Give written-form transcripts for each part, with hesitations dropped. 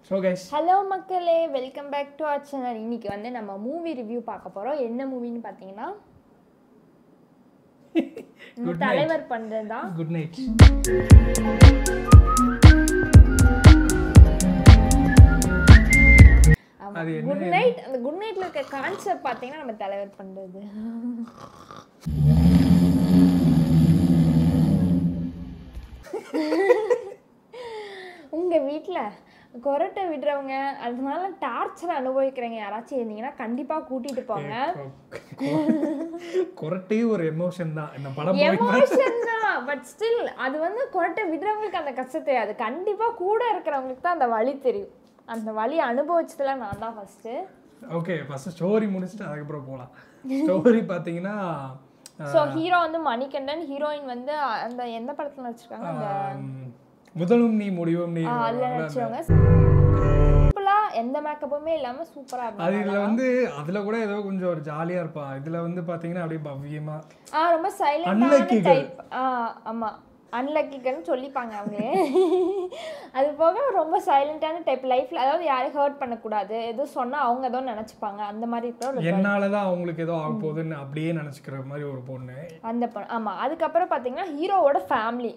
So guys, hello Makale, welcome back to our channel. இன்னைக்கு வந்து நம்ம மூவி ரிவ்யூ பார்க்க போறோம். என்ன மூவின்னு பாத்தீங்கன்னா நம்ம தலைவர் பண்றதா good night. அது good night. அந்த good nightல இருக்க கான்செப்ட் பாத்தீங்கன்னா நம்ம தலைவர் பண்றது. உங்க வீட்ல கொரட்டை விடுறவங்க அதனால டார்ச்சர் அனுபவிக்கிறவங்க யாராச்சும் இருந்தீங்கன்னா கண்டிப்பா கூட்டிட்டு போங்க. கொரட்டையும் ஒரு எமோஷன் தான். இந்த படம் எமோஷன் தான், பட் ஸ்டில் அது வந்து கொரட்டை விடுறவங்களுக்கு அந்த கஷ்டம் தெரியாது. கண்டிப்பா கூட இருக்கிறவங்களுக்கு தான் அந்த வலி தெரியும். அந்த வலி அனுபவிச்சதுல நான் தான் ஃபர்ஸ்ட். ஓகே, ஃபர்ஸ்ட் ஸ்டோரி முடிச்சிட்டு அதுக்கப்புறம் போலாம். ஸ்டோரி பாத்தீங்கன்னா சோ ஹீரோ வந்து மணிகண்டன், ஹீரோயின் வந்து அந்த எந்த படத்துல நடிச்சிருக்காங்க, அந்த முதலும் நீ முடிவும் நீ அதுல நடிச்சவங்க. சிம்பிளா எந்த மேக்கப்புமே இல்லாம சூப்பரா இருக்கும். அதுல வந்து அதுல கூட ஏதோ கொஞ்சம் ஒரு ஜாலியா இருப்பா. இதுல வந்து பாத்தீங்கன்னா அப்படியே பவ்யமா ரொம்ப சைலண்டான டைப். ஆமா, அன்லக்கிகள்னு சொல்லிப்பாங்க அவங்க. அது போக ரொம்ப சைலண்டான டைப். லைஃப்ல அதாவது யாரையும் ஹர்ட் பண்ணக்கூடாது, எதுவும் சொன்னா அவங்க ஏதோ நினைச்சுப்பாங்க அந்த மாதிரி இருக்கிற. என்னாலதான் அவங்களுக்கு ஏதோ ஆக போகுதுன்னு அப்படியே நினைச்சுக்கிற மாதிரி ஒரு பொண்ணு அந்த பொண்ணு. ஆமா, அதுக்கப்புறம் பாத்தீங்கன்னா ஹீரோவோட ஃபேமிலி.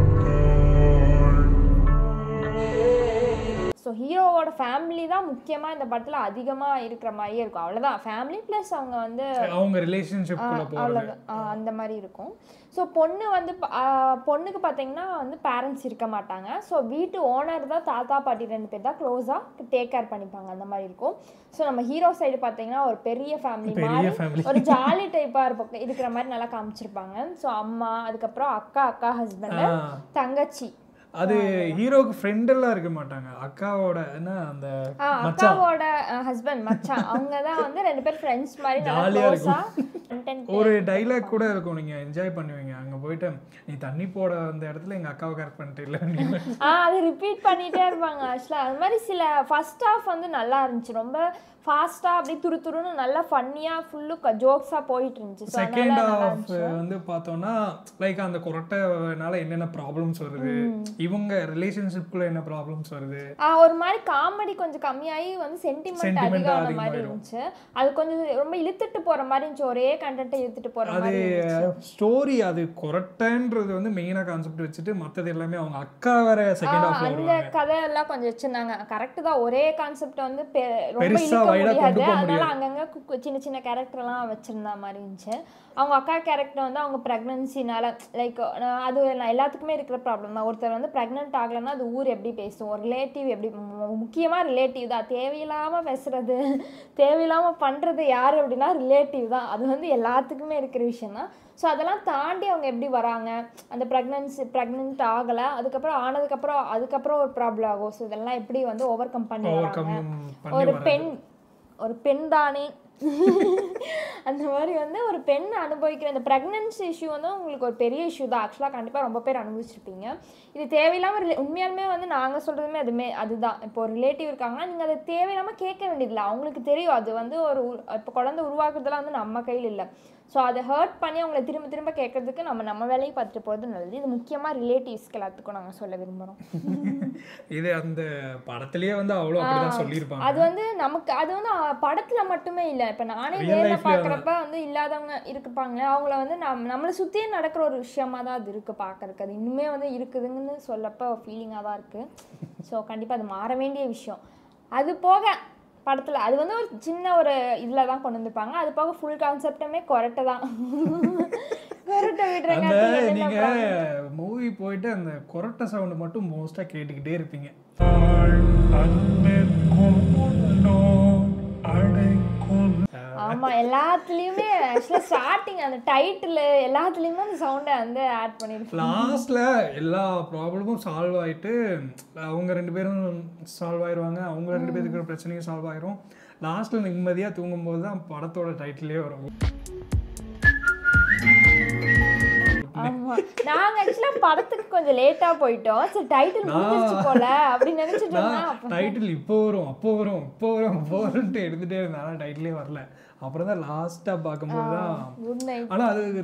ஸோ ஹீரோவோட ஃபேமிலி தான் முக்கியமாக இந்த படத்தில் அதிகமாக இருக்கிற மாதிரியே இருக்கும். அவ்வளோதான், ஃபேமிலி ப்ளஸ் அவங்க வந்து அவங்க ரிலேஷன்ஷிப் அவ்வளோதான் அந்த மாதிரி இருக்கும். ஸோ பொண்ணு வந்து பொண்ணுக்கு பார்த்தீங்கன்னா வந்து பேரண்ட்ஸ் இருக்க மாட்டாங்க. ஸோ வீட்டு ஓனர் தான், தாத்தா பாட்டி 2 பேர் தான் க்ளோஸாக டேக் கேர் பண்ணிப்பாங்க அந்த மாதிரி இருக்கும். ஸோ நம்ம ஹீரோ சைடு பார்த்தீங்கன்னா ஒரு பெரிய ஃபேமிலி மாதிரி, ஒரு ஜாலி டைப்பாக இருக்கிற மாதிரி நல்லா காமிச்சிருப்பாங்க. ஸோ அம்மா, அதுக்கப்புறம் அக்கா ஹஸ்பண்ட், தங்கச்சி. அது ஹீரோக்கு ஃப்ரெண்ட் எல்லாம் இருக்க மாட்டாங்க. அக்காவோட என்ன அந்த அக்காவோட ஹஸ்பண்ட் மச்சான், அவங்க தான் வந்து 2 பேர் ஃப்ரெண்ட்ஸ் மாதிரி நல்லா க்ளோஸா. ஒரு டைலாக் கூட இருக்கும், நீங்க என்ஜாய் பண்ணுவீங்க. அங்க போயிட்டு நீ தண்ணி போட அந்த இடத்துல எங்க அக்காவை கரெக்ட் பண்ணிட்டு இல்ல அது ரிப்பீட் பண்ணிட்டே இருப்பாங்க. ஆக்சுவலா அது மாதிரி சில ஃபர்ஸ்ட் ஹாஃப் வந்து நல்லா இருந்துச்சு, ரொம்ப ஃபாஸ்டா அப்படி துருதுருன்னு நல்லா ஃபன்னியா ஃபுல்லு ஜோக்ஸா போயிட்டு இருந்துச்சு. செகண்ட் ஹாஃப் வந்து பார்த்தோம்னா லைக் அந்த கொரட்டைனால என்னென்ன ப்ராப்ளம்ஸ் வருது, இவங்க ரிலேஷன்ஷிப்குள்ள என்ன ப்ராப்ளம்ஸ் வருது, ஒரு மாதிரி காமெடி கொஞ்சம் கம்மியாகி வந்து சென்டிமெண்ட் அதிகமான மாதிரி இருந்துச்சு. அது கொஞ்சம் ரொம்ப இழுத்துட்டு போற மாதிரி இருந்துச்சு, ஒரே கண்டென்ட்டை இழுத்துட்டு போற மாதிரி இருந்துச்சு ஸ்டோரி. அது கொரட்டைன்றது வந்து மெயினா கான்செப்ட் வச்சுட்டு மற்றது எல்லாமே அவங்க அக்கா வேற செகண்ட் ஹாஃப்ல அந்த கதையெல்லாம் கொஞ்சம் வச்சிருந்தாங்க. கரெக்ட் தான், ஒரே கான்செப்ட் வந்து ரொம்ப இழுக்க முடியாது, அதனால அங்கங்க சின்ன சின்ன கேரக்டர் எல்லாம் வச்சிருந்த மாதிரி இருந்துச்சு. அவங்க அக்கா கேரக்டர் வந்து அவங்க பிரெக்னன்சினால லைக் அது எல்லாத்துக்குமே இருக்கிற ப்ராப்ளம் தான். ஒருத்தர் வந்து பிரெக்னென்ட் ஆகலைன்னா அது ஊர் எப்படி பேசும், ஒரு ரிலேட்டிவ் எப்படி, முக்கியமாக ரிலேட்டிவ் தான். தேவையில்லாமல் பேசுறது, தேவையில்லாமல் பண்ணுறது யார் அப்படின்னா ரிலேட்டிவ் தான். அது வந்து எல்லாத்துக்குமே இருக்கிற விஷயம் தான். ஸோ அதெல்லாம் தாண்டி அவங்க எப்படி வராங்க, அந்த ப்ரெக்னென்ட் ஆகலை, அதுக்கப்புறம் ஒரு ப்ராப்ளம் ஆகும். ஸோ இதெல்லாம் எப்படி வந்து ஓவர் கம் பண்ணி வராங்க. ஒரு பெண் தானே அந்த மாதிரி வந்து ஒரு பெண் அனுபவிக்கிற இந்த ப்ரெக்னன்சி இஷ்யூ வந்து உங்களுக்கு ஒரு பெரிய இஷ்யூ தான். ஆக்சுவலாக கண்டிப்பாக ரொம்ப பேர் அனுபவிச்சிருப்பீங்க. இது தேவையில்லாமல் உண்மையாலுமே வந்து நாங்கள் சொல்கிறதுமே அதுதான். இப்போ ஒரு ரிலேட்டிவ் இருக்காங்கன்னா நீங்கள் அதை தேவையில்லாமல் கேட்க வேண்டியதில்லை. அவங்களுக்கு தெரியும் அது வந்து ஒரு இப்போ குழந்தை உருவாக்குறதுலாம் வந்து நம்ம கையில் இல்லை. ஸோ அதை ஹர்ட் பண்ணி அவங்கள திரும்ப திரும்ப கேட்கறதுக்கு நம்ம வேலையை பார்த்துட்டு போகிறது நல்லது. இது முக்கியமாக ரிலேட்டிவ்ஸ்க்கு எல்லாத்துக்கும் நாங்கள் சொல்ல விரும்புகிறோம். இது அந்த படத்துலேயே வந்து அவ்வளோ அப்படிதான் சொல்லியிருப்பாங்க. அது வந்து நமக்கு அது வந்து படத்தில் மட்டுமே இல்லை, இப்போ நானே நேரில் பார்க்குறப்ப வந்து இல்லாதவங்க இருப்பாங்க, அவங்கள வந்து நம்மளை சுற்றியே நடக்கிற ஒரு விஷயமா தான் அது இருக்குது பார்க்குறதுக்கு. அது இன்னுமே வந்து இருக்குதுங்கன்னு சொல்லப்போ ஃபீலிங்காக தான் இருக்குது. ஸோ கண்டிப்பாக அது மாற வேண்டிய விஷயம். அது போக படத்தில் அது வந்து ஒரு சின்ன ஒரு இதில் தான் கொண்டு வந்துருப்பாங்க. அது போக ஃபுல் கான்செப்டுமே கொரட்டை தான். கொரட்டை விடுறாங்க. நீங்கள் மூவி போயிட்டு அந்த கொரட்டை சவுண்டு மட்டும் மோஸ்ட்டாக கேட்டுக்கிட்டே இருப்பீங்க. ஆமா, எல்லாத்துலயுமே ஆக்சுவலா ஸ்டார்டிங் அந்த டைட்டில் எல்லாத்துலயுமே அந்த சவுண்டை வந்து ஆட் பண்ணிருப்பாங்க. லாஸ்ட்ல எல்லா ப்ராப்ளமும் சால்வ் ஆயிட்டு அவங்க 2 பேரும் சால்வ் ஆயிடுவாங்க, அவங்க 2 பேருக்கு இருக்கிற பிரச்சனையும் சால்வ் ஆயிரும். லாஸ்ட்ல நிம்மதியா தூங்கும்போது தான் படத்தோட டைட்டிலே வரும். ஆமா, நாங்க ஆக்சுவலா படத்துக்கு கொஞ்சம் லேட்டா போயிட்டோம். சரி டைட்டில் முடிஞ்சிச்சு போல அப்படி நினைச்சிட்டு இருந்தேன். டைட்டில் இப்போ வரும்ட்டு எடுத்துட்டே இருந்தாலும் டைட்டிலே வரல. அப்புறம் தான் லாஸ்டா பார்க்கும்போது தான். ஆனா அது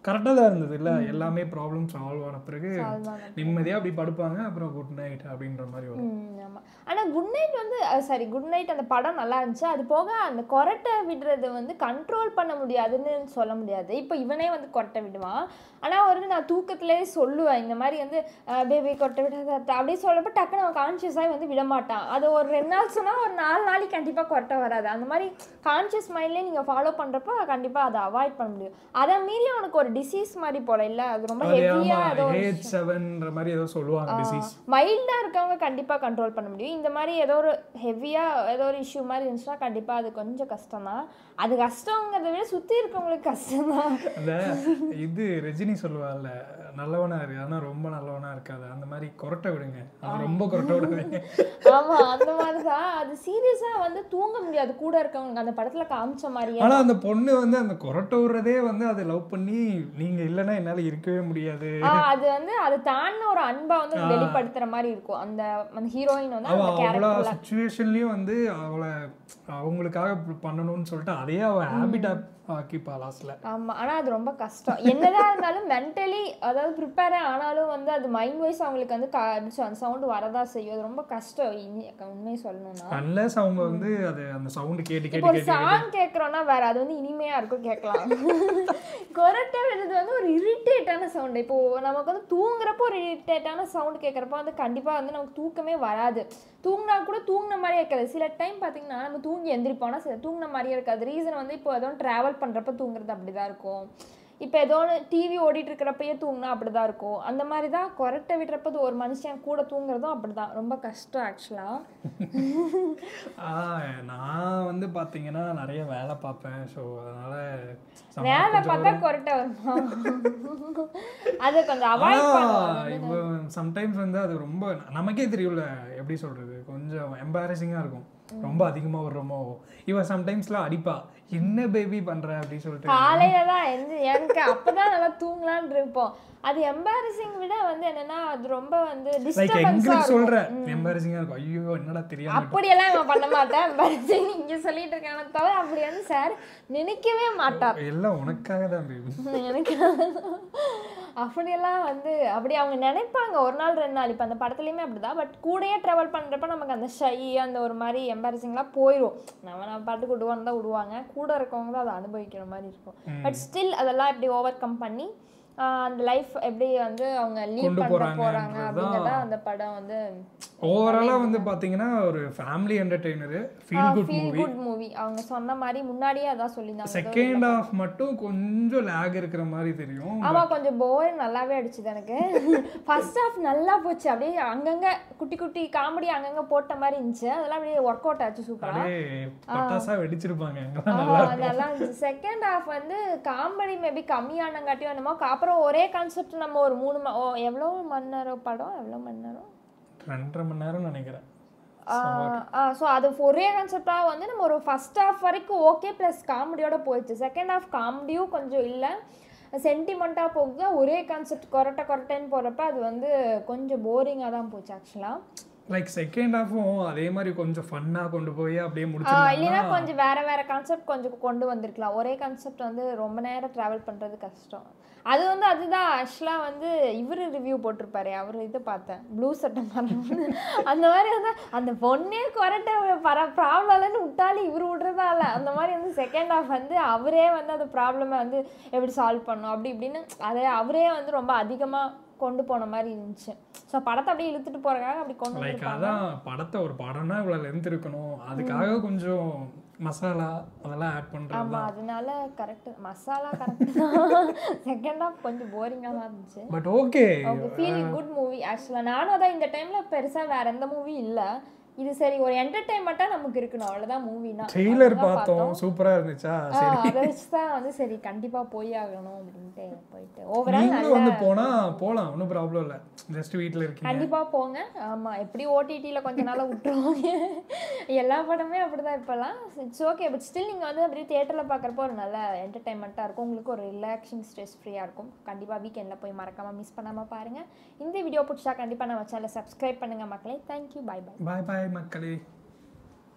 கரெக்டாக தான் இருந்தது இல்லை, எல்லாமே ப்ராப்ளம் சால்வ் ஆன பிறகு நிம்மதியாக அப்படி படுப்பாங்க, அப்புறம் குட் நைட் அப்படின்ற மாதிரி வரும். ஆமாம். ஆனால் குட் நைட் வந்து சாரி குட் நைட் அந்த படம் நல்லா இருந்துச்சு. அது போக அந்த கொரட்டை விடுறது வந்து கண்ட்ரோல் பண்ண முடியாதுன்னு சொல்ல முடியாது. இப்போ இவனே வந்து கொரட்டை விடுவான். ஆனால் வந்து நான் தூக்கத்திலேயே சொல்லுவேன் இந்த மாதிரி வந்து பேபி கொரட்டை விடாத அப்படியே சொல்லப்போ டக்குன்னு அவன் கான்ஷியஸாக வந்து விட மாட்டான். அது ஒரு 2 நாள் சொன்னால் ஒரு 4 நாளைக்கு கண்டிப்பாக கொரட்டை வராது. அந்த மாதிரி கான்ஷியஸ் மைண்ட்லேயே நீங்கள் ஃபாலோ பண்ணுறப்போ கண்டிப்பாக அதை அவாய்ட் பண்ண முடியும். அதை மீறி அவனுக்கு ஒரு டிசீஸ் மாதிரி போல இல்லை, அது ரொம்ப ஹெவியாக ஏதோ மாதிரி ஏதோ சொல்லுவாங்க டிசீஸ். மைல்டாக இருக்கவங்க கண்டிப்பாக கண்ட்ரோல் பண்ண முடியும். இந்த மாதிரி ஏதோ ஒரு ஹெவியாக ஏதோ ஒரு இஷ்யூ மாதிரி இருந்துச்சுன்னா கண்டிப்பாக அது கொஞ்சம் கஷ்டம் தான். அது கஷ்டங்கிறத விட சுற்றி இருக்கவங்களுக்கு கஷ்டம் தான். அந்த இது ரஜினி சொல்லுவாள்ல, நல்லவனா இருக்கு ஆனால் ரொம்ப நல்லவனா இருக்காது, அந்த மாதிரி கொரட்டை விடுங்க, அது ரொம்ப கொரட்டை விடுங்க. ஆமாம், அந்த மாதிரி தான். அது சீரியஸாக வந்து தூங்க முடியாது கூட இருக்கவங்க அந்த படத்தில் காமிச்ச மாதிரியே. ஆனால் அந்த பொண்ணு வந்து அந்த கொரட்டை விடுறதே வந்து அதை லவ் பண்ணி நீங்கள் இல்லைன்னா என்னால் இருக்கவே முடியாது, அது வந்து அது தாண்டின ஒரு அன்பை வந்து வெளிப்படுத்துற மாதிரி இருக்கும். அந்த அந்த ஹீரோயின் வந்து அந்த அவ்வளோ சுச்சுவேஷன்லேயும் வந்து அவளை அவங்களுக்காக பண்ணணும்னு சொல்லிட்டு அதையே அவள் ஹேபிட் ஆக்கிப்பா லாஸ்ட்ல. ஆமாம், ஆனால் அது ரொம்ப கஷ்டம். என்னதான் இருந்தாலும் மென்டலி அதாவது ப்ரிப்பேரே ஆனாலும் வந்து அது மைண்ட் வைஸ் அவங்களுக்கு வந்து அந்த சவுண்டு வரதா செய்யும். அது ரொம்ப கஷ்டம் உண்மையை சொல்லணும்னா. அன்லெஸ் அவங்க வந்து அது அந்த சவுண்டு கேட்டு கேட்டு ஒரு சாங் கேட்குறோன்னா வேற அது வந்து இனிமையாக இருக்கும் கேட்கலாம். கொரட்டை விடுறது வந்து ஒரு இரிட்டேட்டான சவுண்டு. இப்போது நமக்கு வந்து தூங்குறப்போ ஒரு இரிட்டேட்டான சவுண்டு கேட்குறப்போ வந்து கண்டிப்பாக வந்து நமக்கு தூக்கமே வராது. தூங்கினா கூட தூங்கின மாதிரியே இருக்காது. சில டைம் பார்த்தீங்கன்னா நம்ம தூங்கி எந்திரிப்போம்னா சில தூங்கின மாதிரியே இருக்காது. ரீசன் வந்து இப்போ ஏதோ ட்ராவல் பண்ணுறப்ப தூங்குறது அப்படி தான் இருக்கும். இப்போ ஏதோ ஒன்று டிவி ஓடிட்டு இருக்கிறப்பயே தூங்கினா அப்படி தான் இருக்கும். அந்த மாதிரி தான் கொரட்டை விடுறப்ப ஒரு மனுஷன் கூட தூங்குறதும் அப்படி தான் ரொம்ப கஷ்டம் ஆக்சுவலாக. நான் வந்து பார்த்தீங்கன்னா நிறைய வேலை பார்ப்பேன். ஸோ அதனால் வேலை பார்த்தா கொரட்டை வருமா? அது கொஞ்சம் அவாய்ட் பண்ணுவோம். இப்போ சம்டைம்ஸ் வந்து அது ரொம்ப நமக்கே தெரியல, எப்படி சொல்கிறது, கொஞ்சம் எம்பாரசிங்காக இருக்கும். ரொம்ப அதிகமாக வர்றோமோ இவன் சம்டைம்ஸ்லாம் அடிப்பா, என்ன பேபி பண்ற அப்படின்னு சொல்லிட்டு. காலையில தான் எனக்கு அப்பதான் நல்லா தூங்கலான்னு இருப்போம். அது எம்பாரசிங் விட வந்து என்னன்னா அது ரொம்ப வந்து டிஸ்டர்பன்ஸா சொல்றேன், எம்பாரசிங்கா இருக்கும். ஐயோ என்னடா தெரியாம அப்படியெல்லாம் நான் பண்ண மாட்டேன். எம்பாரசிங் இங்க சொல்லிட்டு இருக்கேன் தவிர அப்படி வந்து சார் நினைக்கவே மாட்டார். எல்லாம் உனக்காக தான் பேபி, எனக்கு அப்படியெல்லாம் வந்து அப்படி அவங்க நினைப்பாங்க ஒரு நாள் 2 நாள். இப்போ அந்த படத்துலையுமே அப்படிதான். பட் கூடயே ட்ராவல் பண்ணுறப்ப நமக்கு அந்த ஷை அந்த ஒரு மாதிரி எம்பாரசிங்லாம் போயிடும். நம்ம பாட்டுக்கு விடுவான்னு தான் விடுவாங்க, கூட இருக்கவங்க தான் அதை அனுபவிக்கிற மாதிரி இருக்கும். பட் ஸ்டில் அதெல்லாம் எப்படி ஓவர் கம் பண்ணி அந்த லைஃப் எப்படி வந்து அவங்க லீட் பண்ண போறாங்க அப்படிங்கறத அந்த படம் வந்து ஓவராலா வந்து பாத்தீங்கன்னா ஒரு family entertainer, feel good movie. அவங்க சொன்ன மாதிரி முன்னாடியே அதான் சொல்லிருந்தாங்க. செகண்ட் ஹாஃப் மட்டும் கொஞ்சம் லாக் இருக்கிற மாதிரி தெரியும். ஆமா, கொஞ்சம் போர் நல்லாவே அடிச்சுது எனக்கு. ஃபர்ஸ்ட் ஹாஃப் நல்லா போச்சு, அப்படியே அங்கங்க குட்டி குட்டி காமெடி அங்கங்க போட்ட மாதிரி இருந்துச்சு. அதெல்லாம் அப்படியே ஒர்க் அவுட் ஆச்சு சூப்பரா. பட்டாசா வெடிச்சிருப்பாங்க, நல்லா இருந்துச்சு. செகண்ட் ஹாஃப் வந்து காமெடி மேபி கம்மியானங்காட்டியும் என்னமோ அப்புறம் ஒரே கான்செப்ட் நம்ம ஒரு 3 எவ்வளோ மணி நேரம் படம், எவ்வளோ மணி நேரம், 2.5 மணி நேரம் நினைக்கிறேன். ஸோ அது ஒரே கான்செப்டாக வந்து நம்ம ஒரு ஃபர்ஸ்ட் ஹாஃப் வரைக்கும் ஓகே ப்ளஸ் காமெடியோட போயிடுச்சு. செகண்ட் ஹாஃப் காமெடியும் கொஞ்சம் இல்லை, சென்டிமெண்ட்டாக போகுது. ஒரே கான்செப்ட் கொரட்டைன்னு போகிறப்ப அது வந்து கொஞ்சம் போரிங்காக தான் போச்சு ஆக்சுவலாக. லைக் செகண்ட் ஹாஃபும் அதே மாதிரி கொஞ்சம் ஃபன்னாக கொண்டு போய் அப்படியே முடிச்சிருக்காங்க. இல்லைன்னா கொஞ்சம் வேற கான்செப்ட் கொஞ்சம் கொண்டு வந்திருக்கலாம். ஒரே கான்செப்ட் வந்து ரொம்ப நேரம் ட்ராவல் பண்ணுறது கஷ்டம். அது வந்து அதுதான் ஆக்சுவலாக வந்து இவர் ரிவ்யூ போட்டிருப்பாரு, அவர் இது பார்த்தேன், ப்ளூ சட்டை மாதிரி அந்த மாதிரி வந்து அந்த பொண்ணே கொரட்டை ப்ராப்ளம் இல்லைன்னு விட்டாலும் இவர் விடுறதால அந்த மாதிரி வந்து செகண்ட் ஹாஃப் வந்து அவரே வந்து அந்த ப்ராப்ளமை வந்து எப்படி சால்வ் பண்ணும் அப்படி இப்படின்னு அதை அவரே வந்து ரொம்ப அதிகமாக கொண்டு போன மாதிரி இருந்துச்சு. ஸோ படத்தை அப்படியே இழுத்துட்டு போறதுக்காக அப்படி கொண்டு போயிருக்காங்க. அதான் படத்தை ஒரு படம்னா இவ்வளோ லென்த் இருக்கணும், அதுக்காக கொஞ்சம் மசாலா அதெல்லாம் ஆட் பண்றாங்க. ஆமா, அதனால கரெக்ட், மசாலா கரெக்ட் தான். செகண்ட் ஹாஃப் கொஞ்சம் போரிங்கா தான் இருந்துச்சு. But okay, feel good movie ஆக்சுவலா. நானும் அதான் இந்த டைம்ல பெருசா வேற எந்த மூவி இல்ல, இது சரி ஒரு என்டர்டெயின்மெண்ட்டா நமக்கு இருக்கணும் அவ்வளவுதான். மூவினா ட்ரெய்லர் பார்த்தோம், சூப்பரா இருந்துச்சா, சரி அதை வச்சு தான் வந்து சரி கண்டிப்பா போய் ஆகணும் அப்படின்ட்டு போயிட்டு ஓவரால் நல்லா வந்து போலாம், ஒன்றும் ப்ராப்ளம் இல்லை, ஜஸ்ட் வீட்டில் இருக்கீங்க கண்டிப்பா போங்க. ஆமா, எப்படி ஓடிடியில கொஞ்ச நாளா விட்டுருவாங்க, எல்லா படமே அப்படிதான் இப்பெல்லாம். இட்ஸ் ஓகே, பட் ஸ்டில் நீங்க வந்து அப்படியே தியேட்டர்ல பாக்குறப்போ ஒரு நல்ல என்டர்டைன்மெண்ட்டா இருக்கும், உங்களுக்கு ஒரு ரிலாக்ஸிங் ஸ்ட்ரெஸ் ஃப்ரீயா இருக்கும். கண்டிப்பா வீக்கெண்ட்ல போய் மறக்காம மிஸ் பண்ணாம பாருங்க. இந்த வீடியோ பிடிச்சா கண்டிப்பா நம்ம சேனலை சப்ஸ்கிரைப் பண்ணுங்க மக்களே. Thank you, bye bye. Bye bye மக்களே.